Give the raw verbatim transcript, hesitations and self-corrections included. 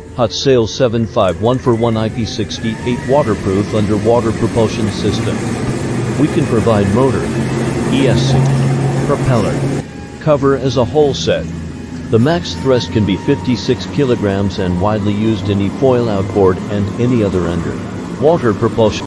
Hot Sale seven five one four one I P sixty-eight waterproof underwater propulsion system. We can provide motor, E S C, propeller, cover as a whole set. The max thrust can be fifty-six kilograms and widely used in Efoil outboard and any other underwater propulsion.